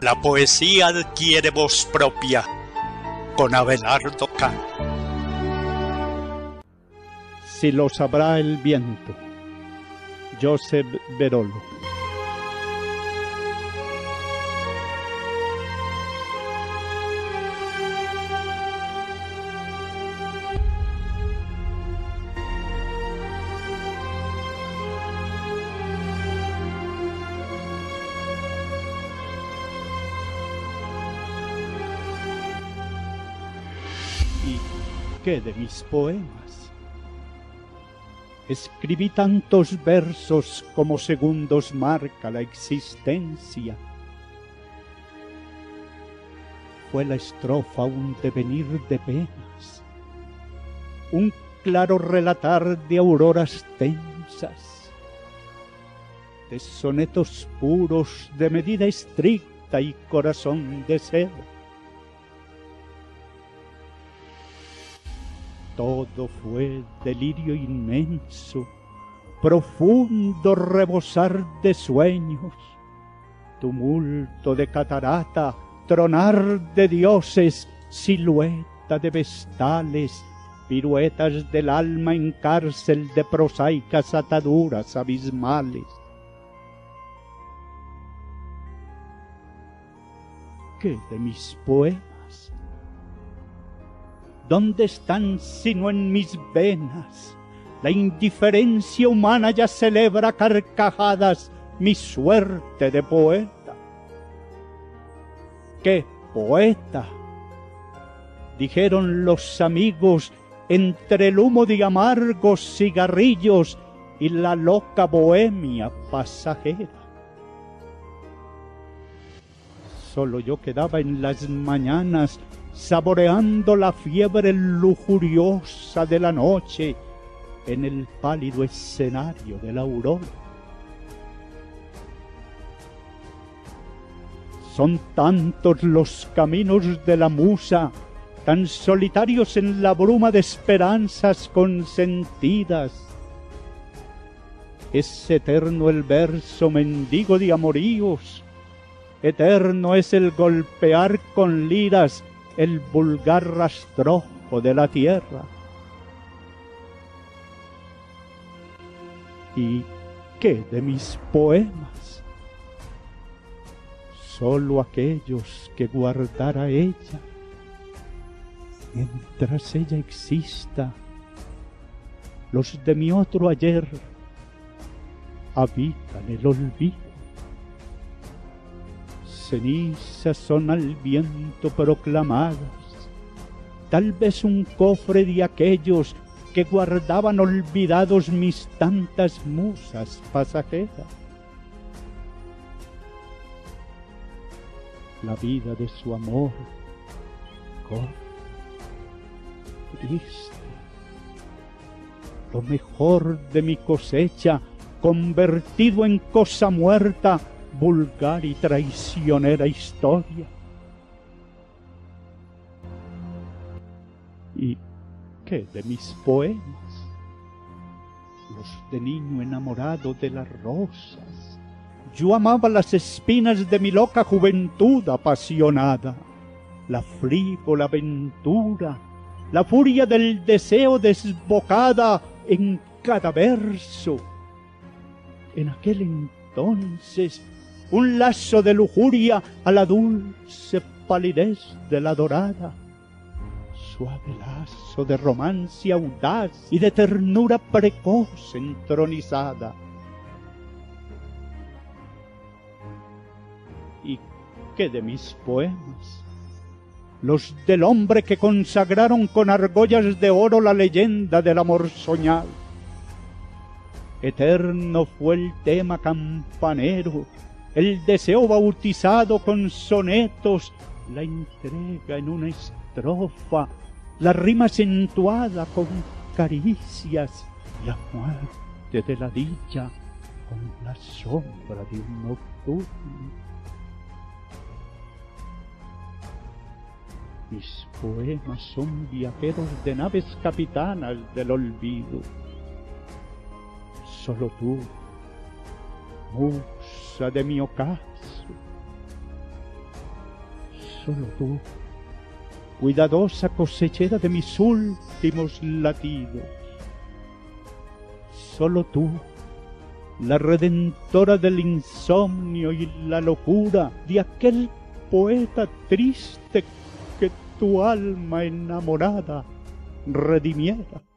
La poesía adquiere voz propia con Abelardo Cano. Si lo sabrá el viento. Josep Verolo. ¿Y qué de mis poemas? Escribí tantos versos como segundos marca la existencia. Fue la estrofa un devenir de penas, un claro relatar de auroras tensas, de sonetos puros de medida estricta y corazón de seda. Todo fue delirio inmenso, profundo rebosar de sueños, tumulto de catarata, tronar de dioses, silueta de vestales, piruetas del alma en cárcel de prosaicas ataduras abismales. ¿Qué de mis poemas? ¿Dónde están sino en mis venas? La indiferencia humana ya celebra carcajadas mi suerte de poeta. ¿Qué poeta? Dijeron los amigos entre el humo de amargos cigarrillos y la loca bohemia pasajera. Solo yo quedaba en las mañanas saboreando la fiebre lujuriosa de la noche en el pálido escenario de la aurora. Son tantos los caminos de la musa, tan solitarios en la bruma de esperanzas consentidas. Es eterno el verso mendigo de amoríos, eterno es el golpear con liras el vulgar rastrojo de la tierra. ¿Y qué de mis poemas? Solo aquellos que guardara ella, mientras ella exista. Los de mi otro ayer habitan el olvido. Cenizas son al viento proclamadas, tal vez un cofre de aquellos que guardaban olvidados mis tantas musas pasajeras. La vida de su amor corre, triste. Lo mejor de mi cosecha, convertido en cosa muerta, vulgar y traicionera historia. ¿Y qué de mis poemas? Los de niño enamorado de las rosas. Yo amaba las espinas de mi loca juventud apasionada, la frívola aventura, la furia del deseo desbocada en cada verso. En aquel entonces un lazo de lujuria a la dulce palidez de la dorada, suave lazo de romance audaz y de ternura precoz entronizada. ¿Y qué de mis poemas? Los del hombre que consagraron con argollas de oro la leyenda del amor soñado. Eterno fue el tema campanero, el deseo bautizado con sonetos, la entrega en una estrofa, la rima acentuada con caricias, la muerte de la dicha con la sombra de un nocturno. Mis poemas son viajeros de naves capitanas del olvido. Solo tú, musa de mi ocaso, solo tú, cuidadosa cosechera de mis últimos latidos. Solo tú, la redentora del insomnio y la locura de aquel poeta triste que tu alma enamorada redimiera.